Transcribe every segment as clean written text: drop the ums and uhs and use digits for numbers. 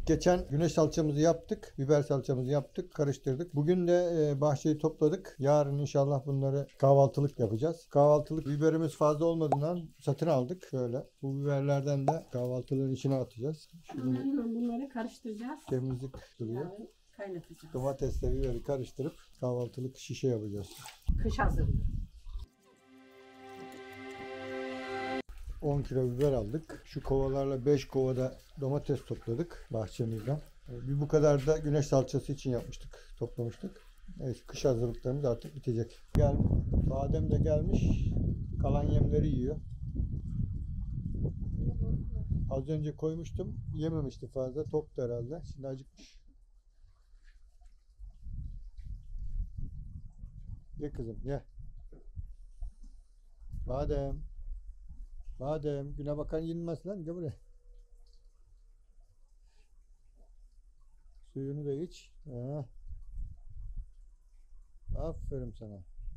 Geçen güneş salçamızı yaptık. Biber salçamızı yaptık. Karıştırdık. Bugün de bahçeyi topladık. Yarın inşallah bunları kahvaltılık yapacağız. Kahvaltılık biberimiz fazla olmadığından satın aldık. Şöyle. Bu biberlerden de kahvaltılığın içine atacağız. Şimdi Bunları karıştıracağız. temizlik duruyor. Yarın kaynatacağız. Domatesle biberi karıştırıp kahvaltılık şişe yapacağız. Kış hazırlığı. 10 kilo biber aldık. Şu kovalarla 5 kovada domates topladık bahçemizden. Bir bu kadar da güneş salçası için yapmıştık, toplamıştık. Evet, kış hazırlıklarımız artık bitecek. Badem de gelmiş. Kalan yemleri yiyor. Az önce koymuştum. Yememişti fazla. Toktu herhalde. Şimdi acıkmış. Ye kızım, ye. Badem. Badem. Güne bakan yenilmez lan. Gel buraya. Suyunu da iç. Ha. Aferin sana.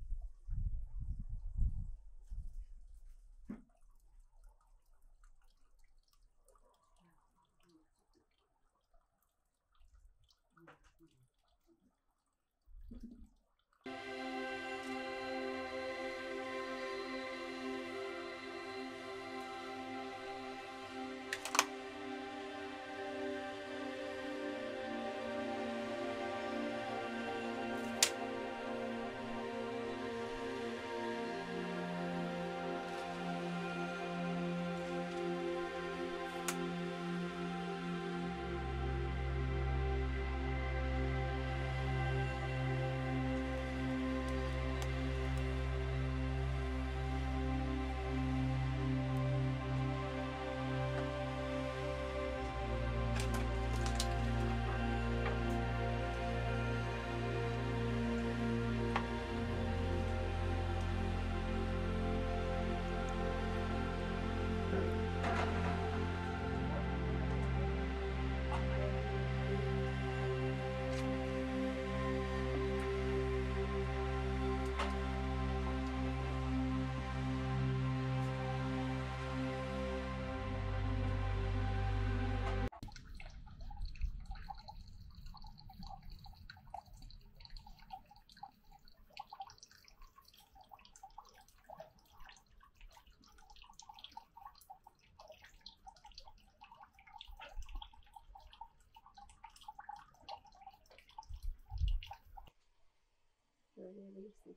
Söyleyebilirsin.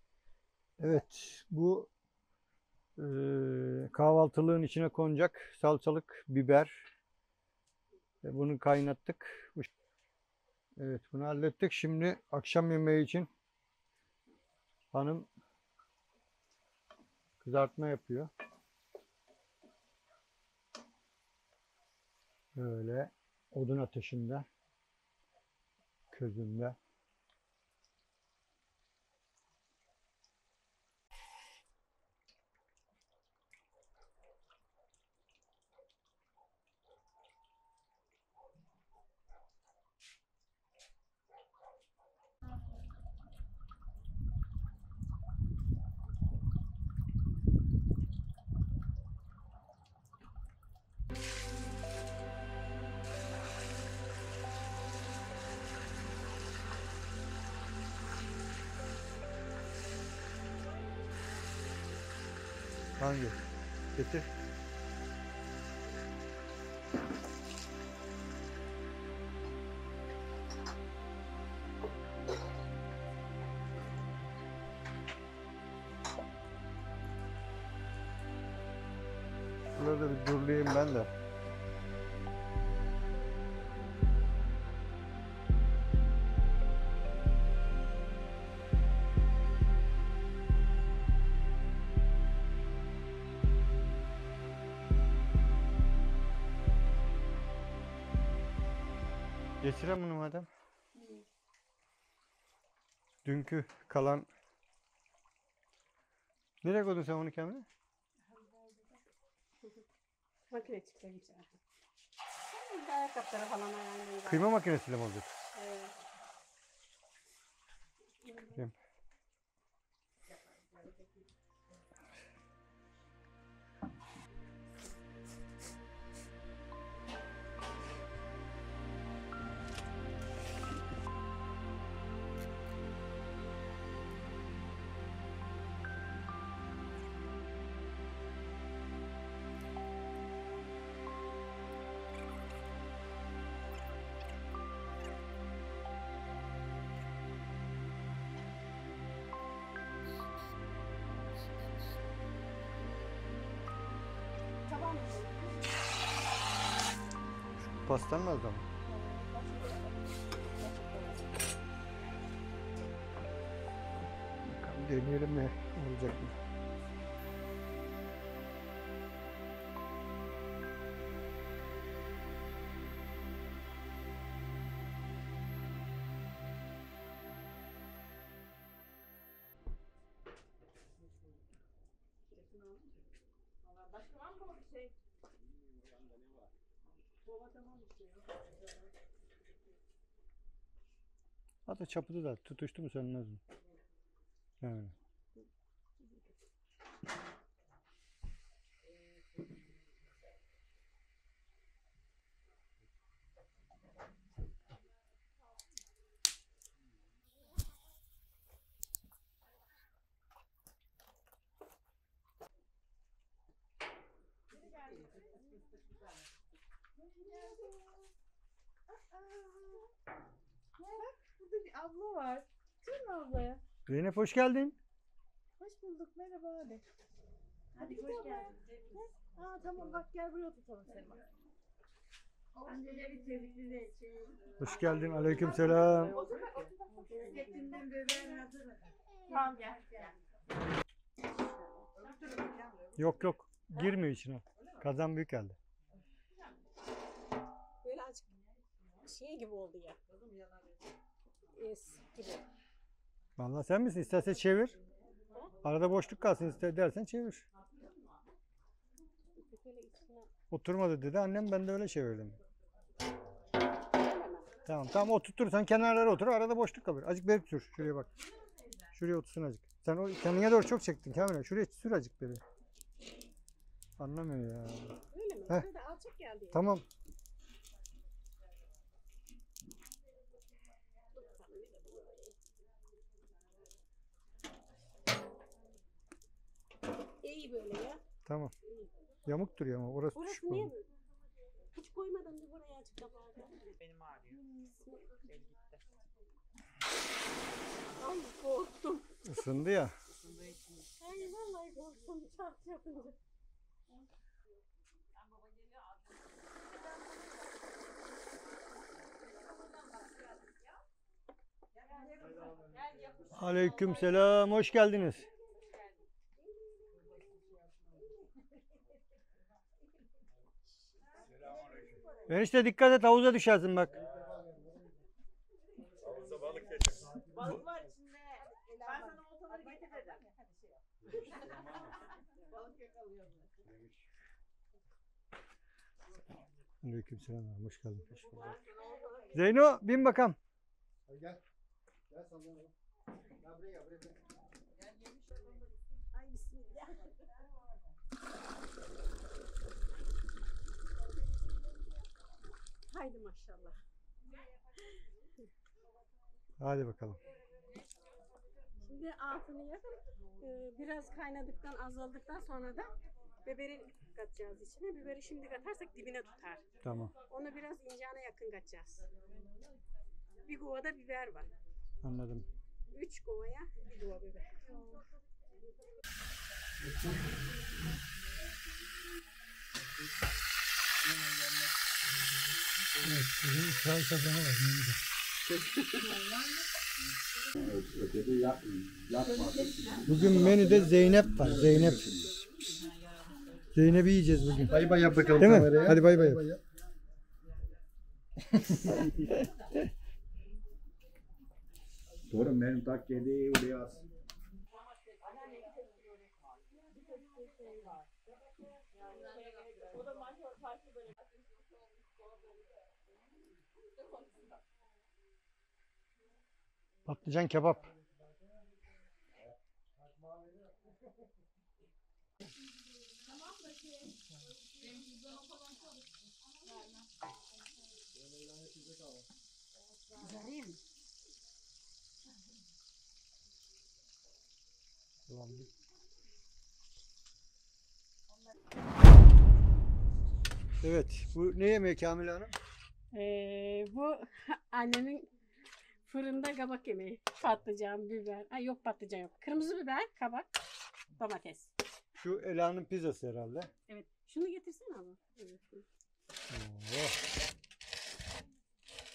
Evet, bu kahvaltılığın içine konacak salçalık biber. Bunu kaynattık. Evet, bunu hallettik. Şimdi akşam yemeği için hanım kızartma yapıyor. Böyle odun ateşinde, közünde. Hangi? Getir. Şurada bir durlayayım ben de. Geçirem bunu madem. Dünkü kalan... Nereye koydun sen onu Kamile? Makine çıksa geçer. Ayakkabıları falan ayağından. Kıyma makinesiyle mi olacak? Evet. Kıyım. pastanın az ama. Bakalım deneyelim mi? Olacak mı? Başka var mı bir şey? Hatta çapıda da tutuştu mu sönmez mi? Yani. Bak burada bir abla var. Değil mi ablaya? Zeynep hoş geldin. Hoş bulduk. Merhaba hadi. Hadi hoş geldin. Aa tamam bak gel buraya oturtalım seni bak. Anneleri tebrikler. Hoş geldin. Aleykümselam. Otur bak otur bak. Bisikletimden bebeğin hazır. Tamam gel. Yok yok. Girmiyor içine. Kazan büyük geldi. Böyle azıcık şey gibi oldu ya. Gibi. Vallahi sen misin? İstersen çevir. Arada boşluk kalsın ister dersen çevir. Böyle içine Oturmadı dedi annem, ben de öyle çevirdim. Tamam tamam, oturtursan kenarlara otur, arada boşluk kalır. Azıcık beri sür, şuraya bak. Şuraya otursun azıcık. Sen o kendine doğru çok çektin Kamil. Şuraya sür azıcık beri. Anlamıyor ya. öyle mi? Heh. Burada alçak geldi. Tamam. İyi böyle ya. Tamam. Yamuk duruyor ama orası Burası düşük niye? oldu. Hiç koymadan bir buraya açık kapağı. Benim ağrıyor. El gitti. Ay korktum. Isındı ya. Isındığı için Ay vallahi korktum. Çarp yapınca. Aleykümselam, hoş geldiniz. Enişte dikkat et, havuza düşersin bak. balık var içinde. Ben sana oltaları getireceğim. Balık yakalıyorum. Aleykümselam, hoş geldin. Zeyno, bin bakalım. Gel. Gel sallanalım. Gel buraya gel buraya. Ay bismillah. Haydi maşallah. Hadi bakalım. Şimdi altını yakıp biraz kaynadıktan azaldıktan sonra da biberi katacağız içine. Biberi şimdi katarsak dibine tutar. Tamam, Onu biraz incana yakın katacağız. Bir kovada biber var. anladım. 3 kovaya bir kova biber. Evet, bugün çay kazanı var. Bugün menüde Zeynep var. Zeynep. Zeynep'i yiyeceğiz bugün. Bay bay yap bakalım Değil mi? kameraya. Hadi bay bay. yap. Doğru benim tak yedi oraya as. Patlıcan kebap. Zarayım. Evet, bu ne yemeği Kamil Hanım? Bu annemin fırında kabak yemeği. Patlıcan, biber. Ay yok patlıcan yok. Kırmızı biber, kabak, domates. Şu Ela'nın pizzası herhalde. Evet. Şunu getirsene ama. Evet. Oo.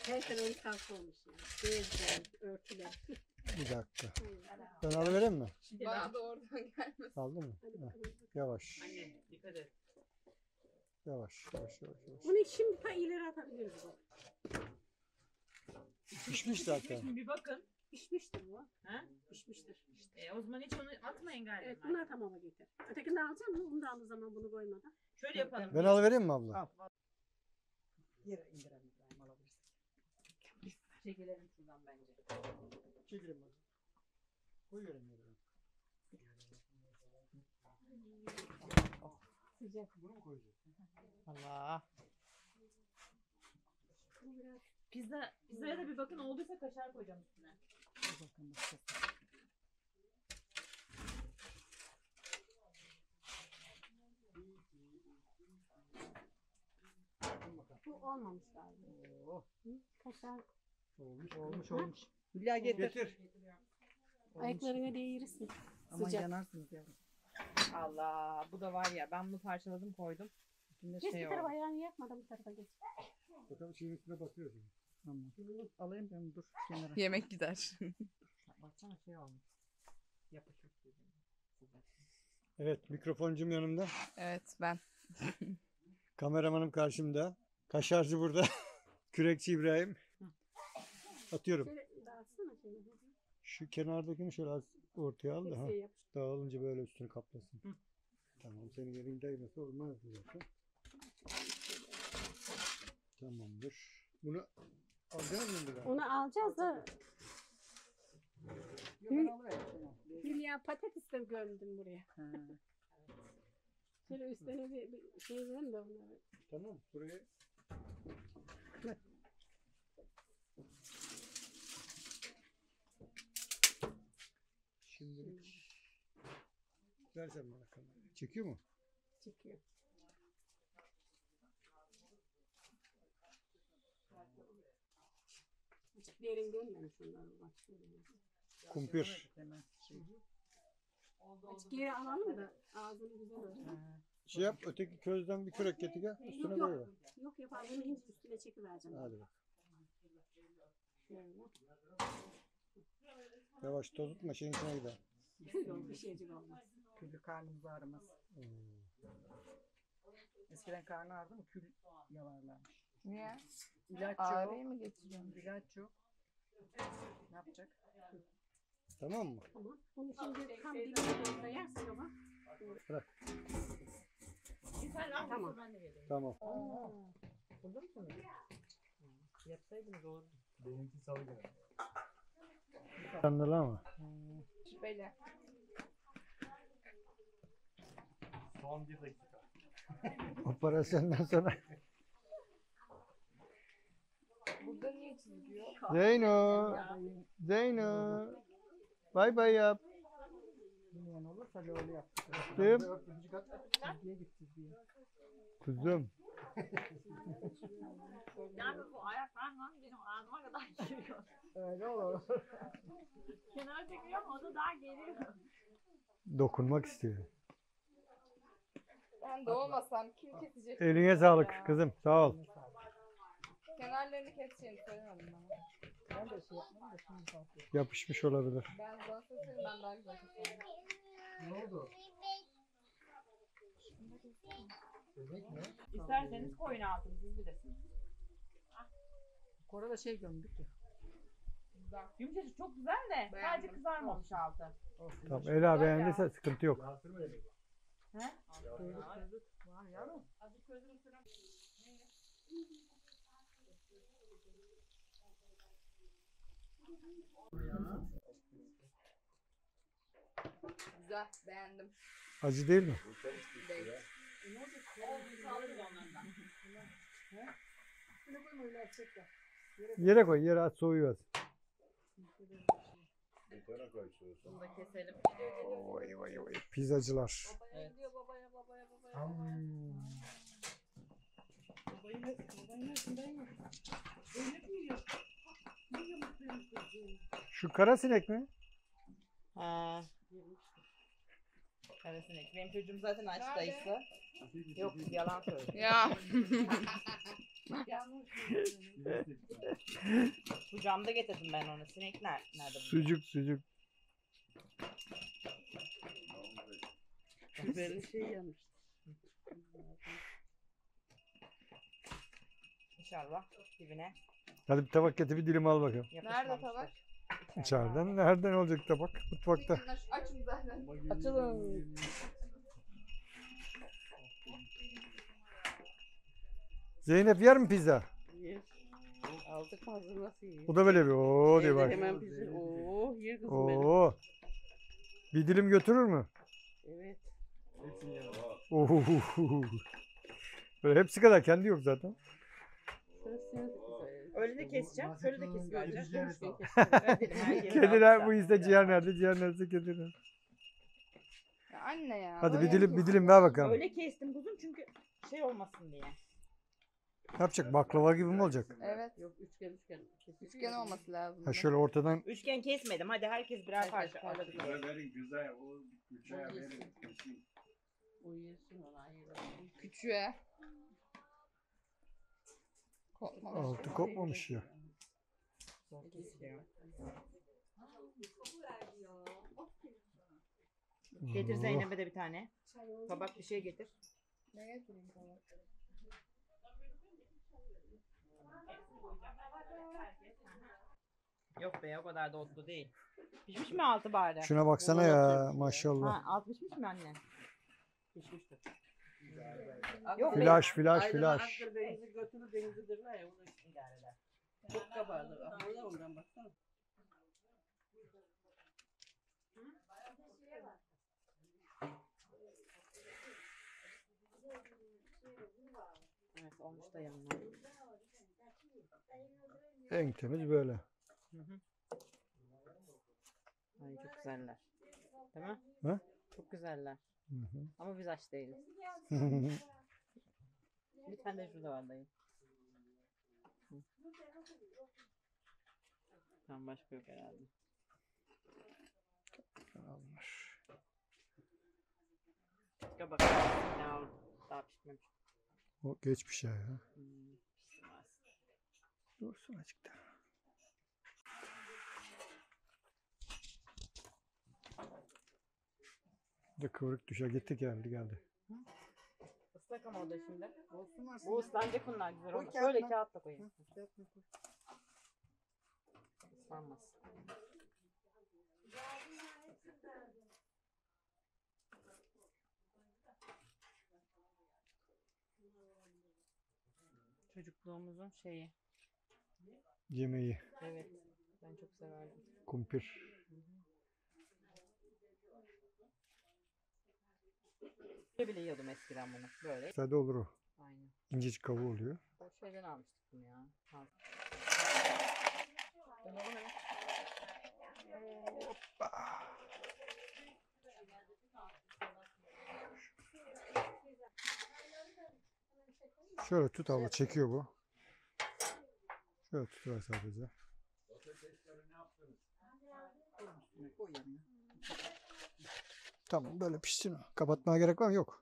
Her tarafımız kalk olmuş yani. Bezler, örtüler. Bir dakika. Ben alıvereyim mi? Bana da oradan gelmesin. Aldın mı? Hadi Ha, bakalım. yavaş. Anne dikkat et. Yavaş. Bunu şimdi ta ileri atabiliriz bu. Pişmiş zaten. Şimdi bir bakın. Pişmiştir bu. Ha? Pişmiştir. O zaman hiç onu atmayın galiba. Evet bunlar tamama getir. Ötekini de alacak mısın? Bunu da aldığı zaman bunu koymadan. Şöyle yapalım. Ben alıvereyim mi abla? Yere indirelim İbrahim alabilirsin. Çekilelim şuradan bence. Çekelim hadi. Koyuyorum yerine. Sıcak. Bunu mu koyacağız? Allah. Bu biraz Pizzaya da bir bakın olduysa kaşar koyacağım üstüne. Dur bakalım bakacağız. bu olmamış galiba. Oh, Hı? Kaşar. olmuş. Hülya getir. Getir. Ayaklarına değirirsin. Aman Sıcak. yanarsınız yavrum. Allah bu da var ya ben bunu parçaladım koydum. Üstünde Geç şey bir tarafa oldu. ayağını yakmadan bu tarafa geç. Bakalım şeyin üstüne basıyorsun. Tamam. Alayım ben dur kenara. Yemek gider. Baksana şey olmuş. Yapışık. Evet, mikrofoncum yanımda. Evet ben. Kameramanım karşımda. Kaşarcı burada. Kürekçi İbrahim. Atıyorum. Şöyle dağıtsana şöyle. Şu kenardakini şöyle az ortaya al da. Ha. Tepsiye yapıştır. Dağılınca böyle üstünü kaplasın. Tamam, senin elin değmesi olmaz zaten. Tamamdır. Bunu alacağız mı biraz? Onu alacağız da Yok ben alıverdim. Tamam. Hülya patates de gömdüm buraya. Ha. Şöyle üstüne bir şey verin de onları. Tamam, buraya. Şimdilik versen bana kamerayı. Çekiyor mu? Çekiyor. Açık derin görmemiş onları. Bak şöyle. Kumpir. Hemen şey. Açık yere alalım da ağzını güzel olsun. Ha. Şey yap, öteki közden bir kürek getir gel. Üstüne Yok koy. yok. Yok yok ağzını hiç üstüne çekivereceğim. Hadi bak. Şöyle. Yavaş tozutma şeyin içine gider. Yok bir şeycik olmaz. Küllü karnımız ağrımaz. Eskiden karnı ağrıdı mı kül yalarlarmış. Niye? İlaç Ağrıyı yok. mı getiriyorsun? İlaç yok. Ne yapacak? Tamam mı? Tamam. Bunu şimdi tam dibine doğru da yersin ama. Sen al Tamam. ben de geleyim. Tamam. Bulur musunuz? Yapsaydınız olurdu. Benimki salı günü. Anladın mı? Şüpheli. Son 1 dakika. Operasyondan sonra. Burada niye çizgi yok? Zeyno. Zeyno. Bay bay yap. Bilmeyen olursa öyle yap. Kızım. Çizgiye git çizgiye. Kuzum. Yani bu ayaklarla benim ağzıma kadar geliyor. Öyle olur. Kenara çekiyor ama o da daha geliyor. Dokunmak istiyor. Ben de olmasam kim kesecek? Eline bunu sağlık ya? kızım. Sağ ol. Kenarlarını keseceğini söylemedim bana. Ben de şey yapmadım da şimdi kalkıyor. Yapışmış olabilir. Ben zaten senin ben daha güzel keserim. Ne oldu? Bebek mi? İsterseniz koyun altını siz bilirsiniz. Kora da şey gömdük ya. Güzel. Yumuşacık çok güzel de sadece Beğendim. kızarmamış altı. Tamam, Ela beğendiyse sıkıntı yok. Yağsırma bebek. He? Var yavrum. Azıcık közünü süren. Güzel. Beğendim. Acı değil mi? Değil. Olduysa alırız onlardan. Şunu koyma öyle açacak ya. Yere koy. Yere at soğuyor. Betona koy soğusun. Bunu da keselim. Vay vay vay. Pizzacılar. Babaya gidiyor babaya babaya babaya. Babayı yesin ben yok. Öyle mi yiyor? Ne yiyormuş benim kızım? Şu kara sinek mi? Ha. Karasinek. Benim çocuğum zaten aç Nerede? dayısı. Yok yalan söylüyor. Ya. Yanlış. Bu camda getirdim ben onu. Sinek nerede bu? Sucuk. Biberin şey yanmış. İnşallah dibine Hadi bir tabak getir, bir dilim al bakalım. Nerede tabak? İçeriden nereden olacak tabak? Mutfakta. Çekin, açın zaten. Açılın. Zeynep yer mi pizza? Yer. Aldık hazır nasıl yiyor? O da böyle bir ooo diye Evde bak. hemen bizi. Oo, yer kızım benim. Oo. Bir dilim götürür mü? Evet. Oo. Böyle hepsi kadar, kendi yok zaten. Sırasını Öyle de keseceğim. Şöyle de keseceğim. kesiyor. Kediler bu iste ciğer nerede? Ciğer nerede? Kediler. Ya anne ya. Hadi öyle bir dilim ver bakalım. Öyle kestim kuzum çünkü şey olmasın diye. Ne yapacak? Baklava gibi mi olacak? Evet. Yok üçgen. Üçgen olması lazım. Ha şöyle ortadan. Üçgen kesmedim. Hadi herkes birer parça parça. alır. Verin güzel. O güzel verin. Kesin. O yesin ona ayıralım. Küçüğe. Kopmamış. Altı kopmamış ya. Zor kesiliyor. Getir Zeynep'e de bir tane. Tabak bir şey getir. Ne getireyim tabak? Yok be o kadar da otlu değil. Pişmiş mi altı bari? Şuna baksana ya, maşallah. Ha, alt pişmiş mi anne? Pişmiştir. Yok Flash. Aktır denizi götürür denizidir ya. Onu için gelirler. Çok kabardır. Burada ondan baksana. Evet olmuş da yanına. En temiz böyle. Hı hı. Ay çok güzeller. Değil mi? Ha? Çok güzeller. Hı hı. Ama biz aç değiliz. Bir tane de şurada var dayı. Hı. Tamam başka yok herhalde. Çıka bakalım. Ya daha pişmemiş. O geçmiş ya. Pişmez. Dursun açıkta. Bir de kıvırık düşer, gitti geldi. Islak ama o da şimdi. Olsun var. Bu ıslanacak bunlar güzel Koy olur. kağıtla. Şöyle kağıtla koyayım. Islanmaz. Çocukluğumuzun şeyi. Yemeği, Evet. Ben çok severdim. kumpir. Böyle bile yiyordum eskiden bunu. Böyle. Sade olur o. Aynen. İncecik kabuğu oluyor. O şeyden almıştık bunu ya. Al. Şöyle tut abla, çekiyor bu. Şöyle tutuver sadece. Tamam, böyle pişsin o. Kapatmaya gerek var mı? Yok.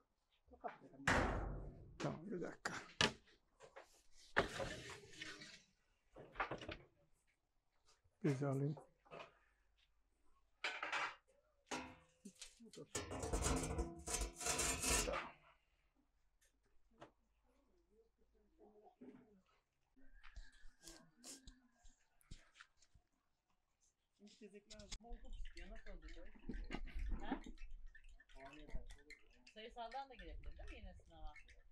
Tamam, bir dakika. Bir de alayım. Sayısaldan da girebilir değil mi yine sınava?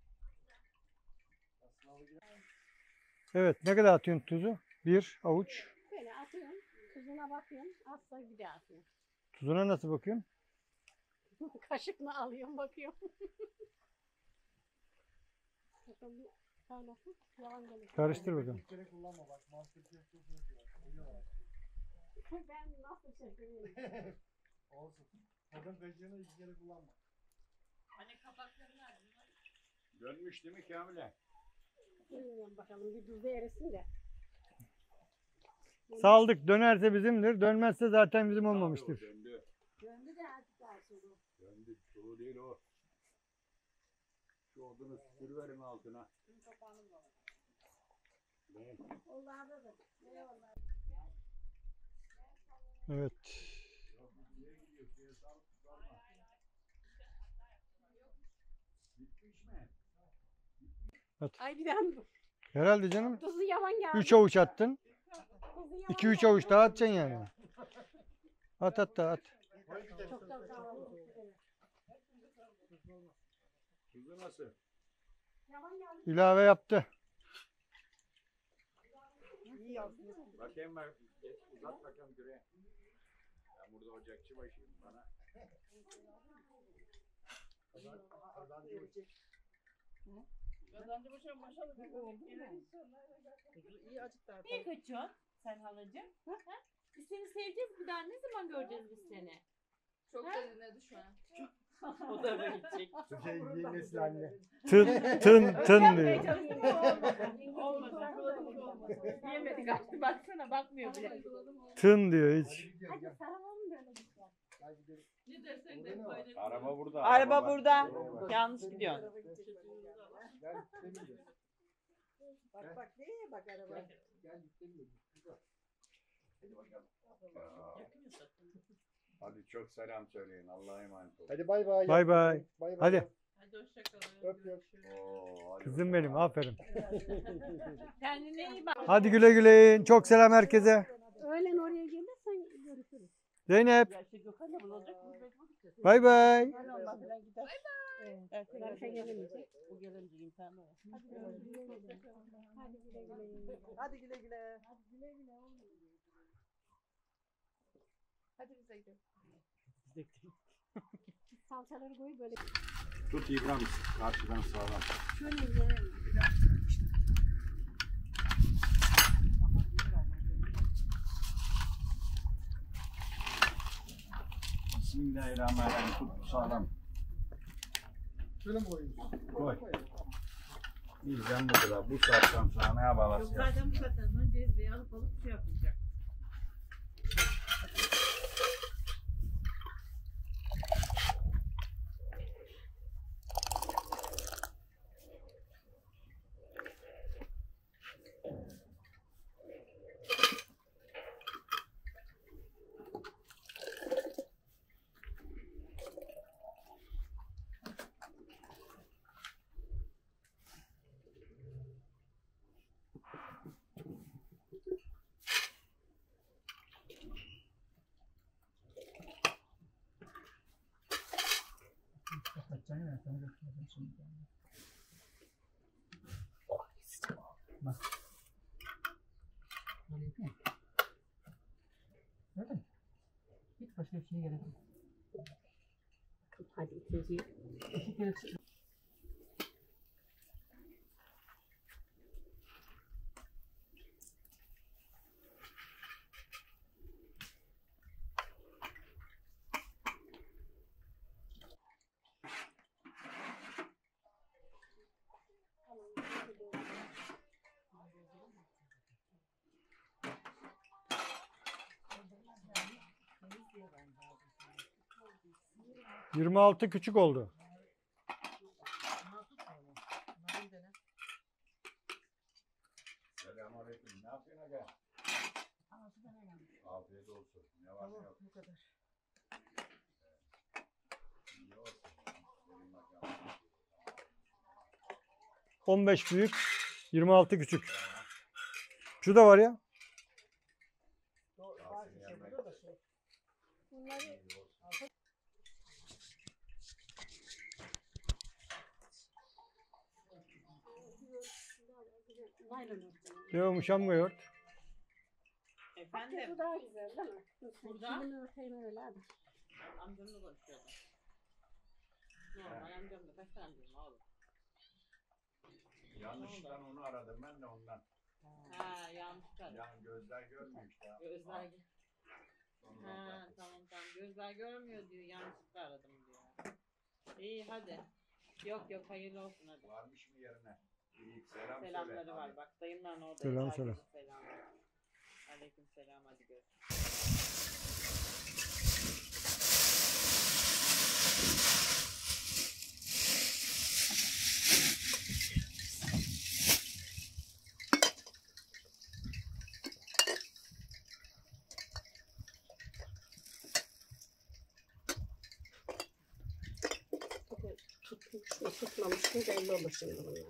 Evet, ne kadar atıyorsun tuzu? Bir avuç. Böyle atıyorum. Tuzuna bakıyorum. Azsa bir daha atıyorum. Tuzuna nasıl bakıyorsun? Kaşıkla alıyorum bakıyorum. Bakalım bir kaynasın. Yalan gelir. Karıştır bakalım. Ben nasıl çekeyim? Olsun. Kadın peşini iki kere kullanma. Hani kapakları nerede? Dönmüş değil mi Kamil'e? Bilmiyorum bakalım bir tuzda erisin de. Saldık. Dönerse bizimdir. Dönmezse zaten bizim olmamıştır. Döndü. Döndü de artık daha sonra. Döndü. Çoğu değil o. Şu odunu sürüverin altına. Onlarda da. Eyvallah. Evet. Ay bir daha Herhalde canım. tuzu yavan geldi. 3 avuç attın. Tuzu yavan 2-3 geldi. avuç daha atacaksın yani. At at da at. Çok da sağ olun. Tuzu nasıl? Yavan geldi. İlave yaptı. Bakayım ben. Uzat bakalım küreğe. Ben burada ocakçı başıyım bana. Kazancı boşan maşallah. İyi acıktı. Niye kaçıyorsun sen halacığım? Ha? Biz seni seveceğiz bir daha ne zaman göreceğiz biz seni? Çok derinledi şu an. O da böyle gidecek. Yeni nesil anne. Tın diyor. Olmadı. Yemedik artık baksana bakmıyor bile. Tın diyor hiç. Hadi sarılalım böyle güzel. Ne dersen de böyle. Araba burada. Araba burada. Bak. Yanlış gidiyorsun. Gel gidelim. Bak bak neye bak araba. Gel gidelim. Hadi bakalım. Hadi çok selam söyleyin. Allah'a emanet olun. Hadi bay bay. Bay bay. Bay bay. Hadi. Hadi hoşçakalın. Öpüyorum. Oo, hadi Kızım bakalım. benim aferin. Kendine iyi bak. Hadi güle güle. Çok selam herkese. Öğlen oraya gelirsen görüşürüz. Zeynep. Ya şey Gökhan'la bulacak mı? Bay bay. Ben olmaz filan gider. Evet. Berfe gelemeyecek. Bu gelince imtihanı var. Hadi güle güle. Hadi güle güle. Hadi güle güle. Hadi bize gidelim. Salçaları koy böyle. Tut İbrahim. Karşıdan sağlam. Şöyle yiyelim. Bismillahirrahmanirrahim. Tut sağlam. Şöyle mi koyayım? Koy. Bizden bu kadar. Bu saatten sonra ne yapalım? Zaten bu kadar sonra cezveyi alıp şey yapacak. Hadi ikinciyi. — 26 küçük oldu. Selamünaleyküm. Ne yapıyorsun aga? Afiyet olsun. Ne var ne yok. Bu kadar. İyi olsun. Gelin bakalım. 15 büyük, 26 küçük. Şu da var ya. Var işte burada da şey. Bunları naylon örtüyorum. Yumuşam yoğurt. Efendim? Bu daha güzel değil mi? Burada? Bunu örteyim öyle hadi. Amcamla konuşuyordum. Normal amcamla kaç tane amcam var oğlum? Yanlışlıkla onu aradım ben de ondan. Ha yanlışlıkla. Yani gözler görmüyor işte. Gözler Sonra ha bakarsın. tamam gözler görmüyor diyor yanlışlıkla aradım diyor. İyi hadi. Yok yok hayırlı olsun hadi. Varmış mı yerine? İyi selam Selamları söyle. var bak dayımlar orada. Selam, Herkese selam. Selam. Aleyküm selam hadi görüşürüz. Şu tutmamış mı belli olur şimdi bunlar.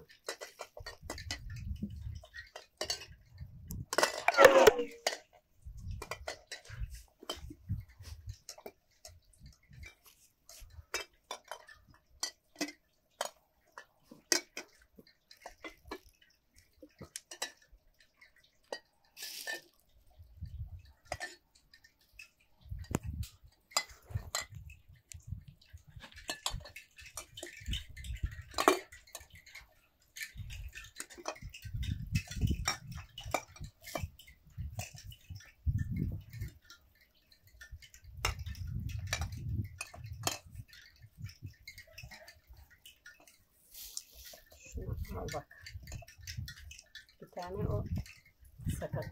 Şunu al bak. Bir tane o sakat.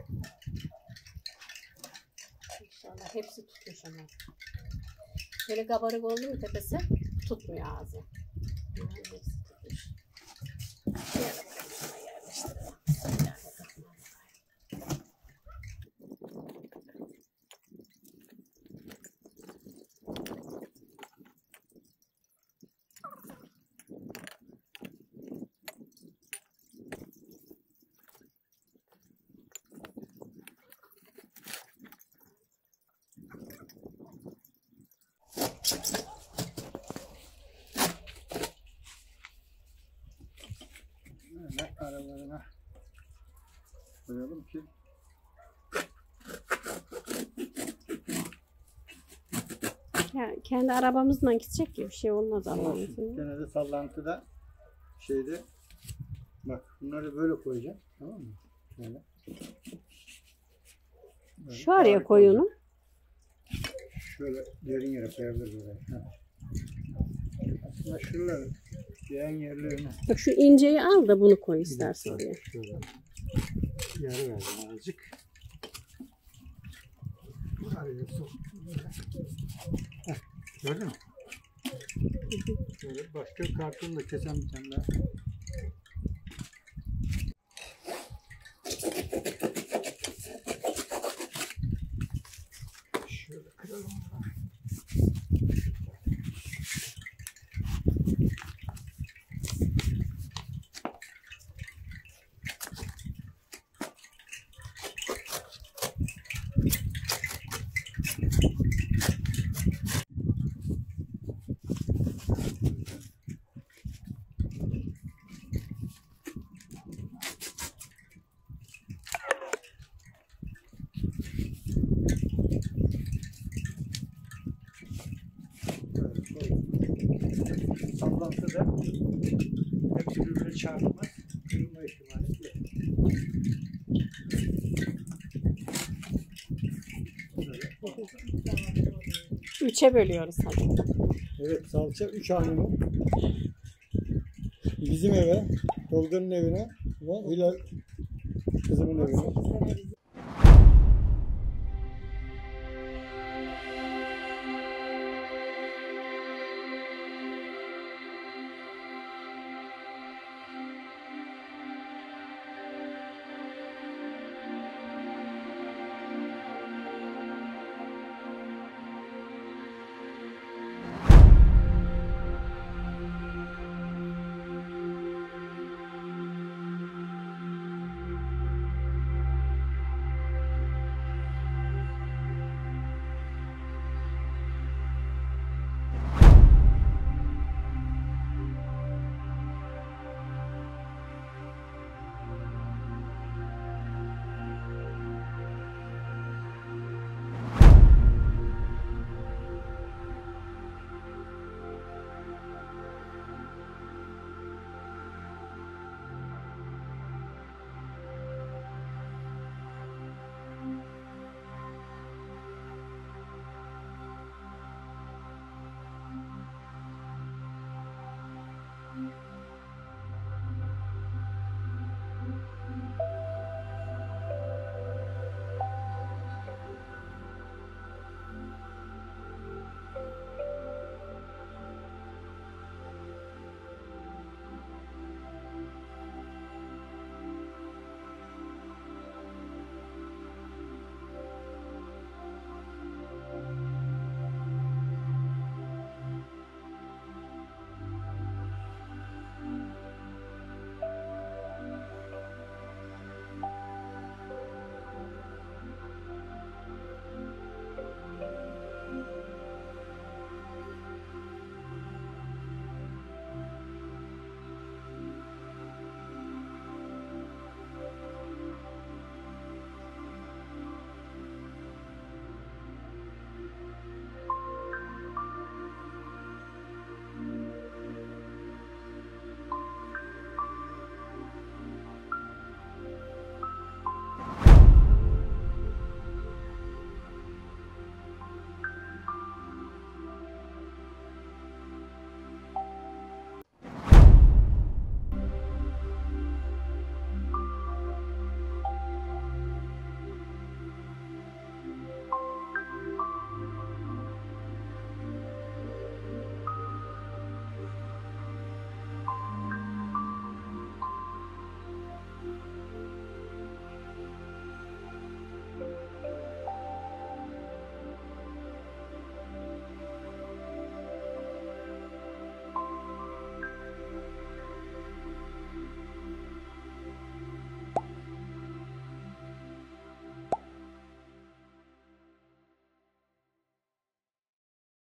İnşallah hepsi tutmuş ama. Şöyle kabarık oldu mu tepesi tutmuyor ağzı. Hepsi tutmuş. Gel bakalım şuna yerleştirelim. Gel bakalım. Böyle aralarına koyalım ki Ya kendi arabamızla gidecek ki bir şey olmaz Allah'ın olsun. izniyle. Gene de sallantıda şeyde bak bunları böyle koyacağım, tamam mı? Şöyle. Böyle Şu araya harika koy olacak. onu. Şöyle derin yere koyabiliriz oraya. Ha. Aslında şuraları diğer yerlerine Bak şu inceyi al da bunu koy istersen oraya. şöyle yarı verdim azıcık. Araya sok. Heh, gördün mü? Şöyle başka kartonu da kesen bir tane daha. Şöyle kıralım. Sallantıda hepsi birbirine çarpmaz. Kırılma ihtimali yok. Üçe bölüyoruz hadi. Evet, salça 3 haneli. Bizim eve, Tolga'nın evine ve Hilal kızımın evine.